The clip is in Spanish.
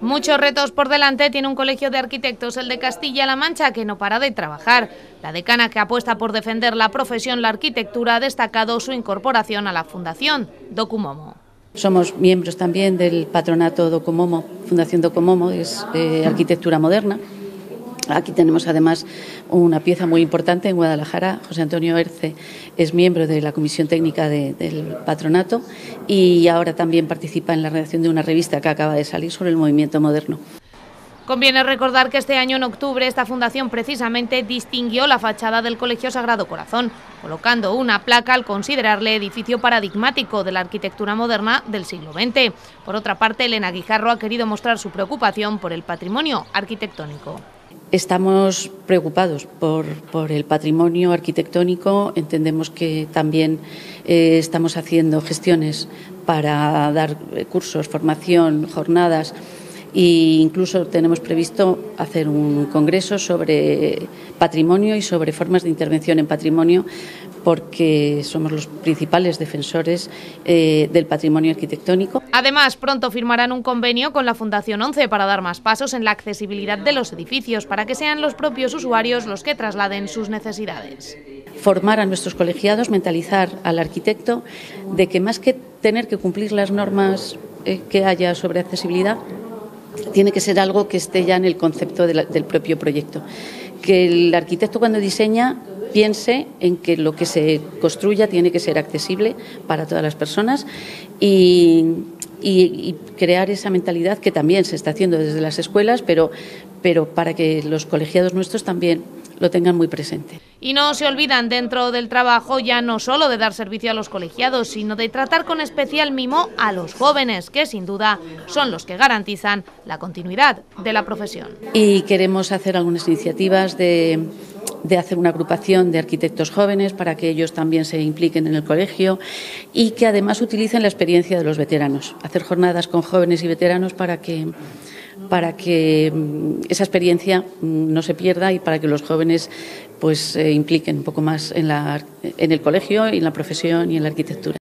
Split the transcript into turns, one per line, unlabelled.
Muchos retos por delante tiene un colegio de arquitectos, el de Castilla-La Mancha, que no para de trabajar. La decana, que apuesta por defender la profesión, la arquitectura, ha destacado su incorporación a la Fundación Documomo.
Somos miembros también del patronato Documomo, Fundación Documomo, es arquitectura moderna. Aquí tenemos además una pieza muy importante en Guadalajara. José Antonio Erce es miembro de la comisión técnica del patronato y ahora también participa en la redacción de una revista que acaba de salir sobre el movimiento moderno.
Conviene recordar que este año, en octubre, esta fundación precisamente distinguió la fachada del Colegio Sagrado Corazón, colocando una placa al considerarle edificio paradigmático de la arquitectura moderna del siglo XX. Por otra parte, Elena Guijarro ha querido mostrar su preocupación por el patrimonio arquitectónico.
Estamos preocupados por el patrimonio arquitectónico. Entendemos que también estamos haciendo gestiones para dar cursos, formación, jornadas e incluso tenemos previsto hacer un congreso sobre patrimonio y sobre formas de intervención en patrimonio, porque somos los principales defensores del patrimonio arquitectónico.
Además, pronto firmarán un convenio con la Fundación 11 para dar más pasos en la accesibilidad de los edificios, para que sean los propios usuarios los que trasladen sus necesidades.
Formar a nuestros colegiados, mentalizar al arquitecto de que más que tener que cumplir las normas que haya sobre accesibilidad, tiene que ser algo que esté ya en el concepto del propio proyecto. Que el arquitecto, cuando diseña, piense en que lo que se construya tiene que ser accesible para todas las personas y crear esa mentalidad que también se está haciendo desde las escuelas, pero para que los colegiados nuestros también lo tengan muy presente.
Y no se olvidan dentro del trabajo ya no solo de dar servicio a los colegiados, sino de tratar con especial mimo a los jóvenes, que sin duda son los que garantizan la continuidad de la profesión.
Y queremos hacer algunas iniciativas de hacer una agrupación de arquitectos jóvenes para que ellos también se impliquen en el colegio y que además utilicen la experiencia de los veteranos. Hacer jornadas con jóvenes y veteranos para que esa experiencia no se pierda y para que los jóvenes pues se impliquen un poco más en el colegio, y en la profesión y en la arquitectura.